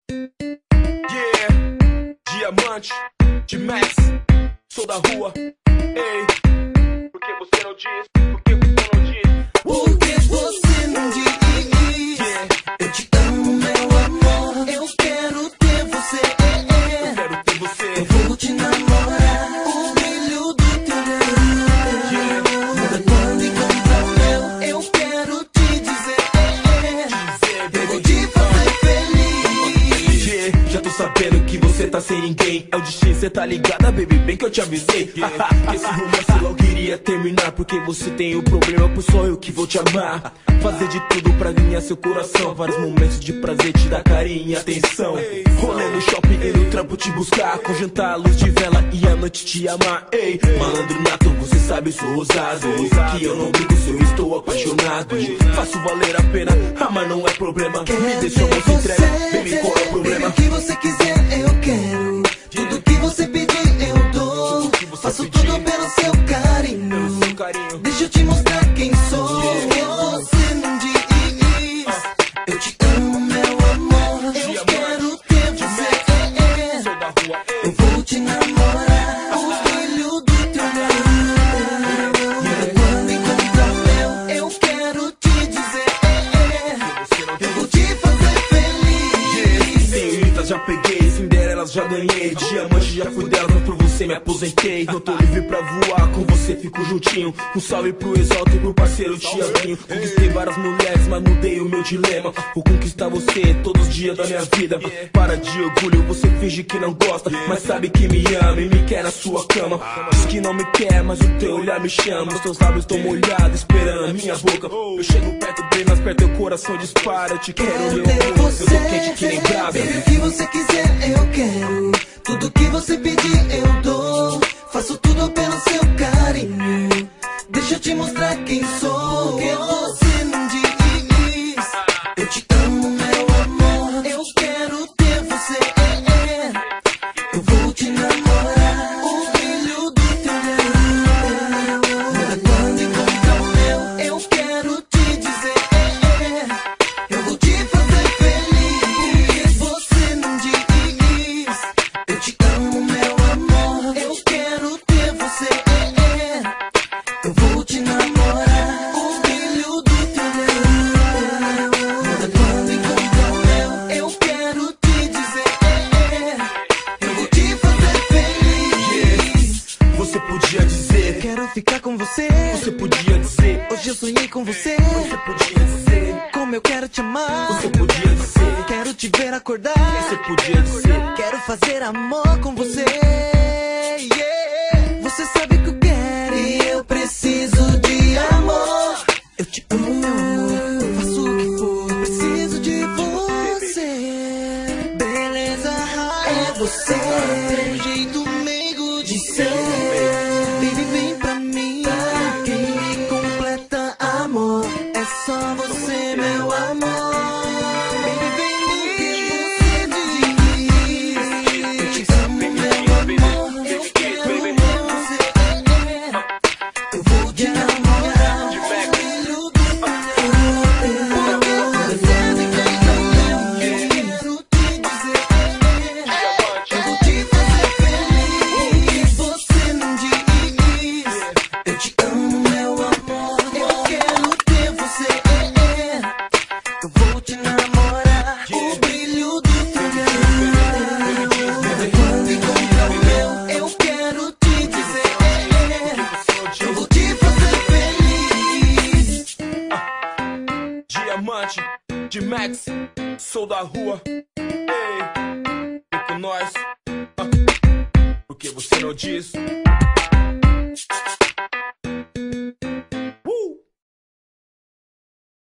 Yeah, diamante, de Max, sou da rua. Ei, por que você não diz? Por que você não diz? Por que você não diz? Yeah, Eu te amo, meu amor. Eu quero ter você. eu quero ter você. Eu vou te namorar. O brilho do teu olhar muda quando encontra o meu. Eu quero te dizer. Eu vou te fazer feliz. Yeah, já tô sabendo que você tá sem ninguém. É o destino, cê tá ligada, baby, bem que eu te avisei. Que esse romance logo iria terminar, porque você tem um problema, pois só eu que vou te amar. Fazer de tudo pra ganhar seu coração. Vários momentos de prazer, te dar carinho e atenção. Rolê no shopping e no trampo te buscar, com jantar, luz de vela e a noite te amar. Ei, malandro nato, você sabe, sou ousado. Que eu não brigo se eu estou apaixonado. Faço valer a pena, amar não é problema. Me deixa eu se entrega, baby, qual é o problema? O que você quiser, eu quero. Tudo que você pedir, eu dou. Faço tudo pelo seu carinho. Deixa eu te mostrar quem sou. Você não diz. Eu te amo, meu amor. Eu quero ter você. Sou da rua, Eu vou te namorar. O brilho do teu olhar muda quando encontrar o meu. Eu quero te dizer. Eu vou te fazer feliz. senhoritas já peguei, Cinderelas já ganhei, diamante já fui delas, mas por você me aposentei. Eu tô livre pra voar, com você fico juntinho. Um salve pro Exalta e pro parceiro Tiaguinho. Conquistei várias mulheres, mas mudei o meu dilema. Vou conquistar você todos os dias da minha vida. Para de orgulho, você finge que não gosta, mas sabe que me ama e me quer na sua cama. Diz que não me quer, mas o teu olhar me chama. Os teus lábios tão molhados, esperando a minha boca. Eu chego perto, bem mais perto, teu coração dispara. Eu te quero, meu ter amor, eu você. tô quente que nem brasa. Baby, o que você quiser, eu quero. Tudo que você pedir, eu dou. Faço tudo pelo seu carinho. Deixa eu te mostrar quem sou. Por que você não diz? Eu te amo, meu amor. Eu quero ter você. Eu vou te namorar. O brilho do teu olhar muda quando encontrar o meu. Eu quero te dizer. Eu vou te fazer feliz. Você não diz. Eu te amo, meu amor. Eu quero ter você. Eu vou te namorar. O brilho do teu olhar muda quando encontrar o meu. Eu quero te dizer. Eu vou te fazer feliz. Você podia dizer, Quero ficar com você. você podia dizer, Hoje eu sonhei com você. você podia dizer, Como eu quero te amar. você podia dizer, Quero te ver acordar. você podia dizer. Quero fazer amor com você. Yeah. Você sabe que eu quero e eu preciso de amor. Eu te amo, meu amor. Eu faço o que for. Preciso de você. Beleza, é você. Um jeito meigo de ser. Baby, vem pra mim. Quem me completa, amor. É só você, meu amor. Baby, vem no que você diz. Eu te amo, meu amor. Eu quero você. Eu vou te namorar. O brilho do teu olhar. Você me fez tão bem. Eu quero te dizer. Eu vou te fazer feliz. Você não diz. Eu te amo, meu amor. Eu quero ter você. Eu vou te namorar. O brilho do teu olhar muda quando encontrar o meu. Eu quero te dizer. Eu vou te fazer feliz. Diamante, de Max, sou da rua. Ei, vem com nós. Por que você não diz?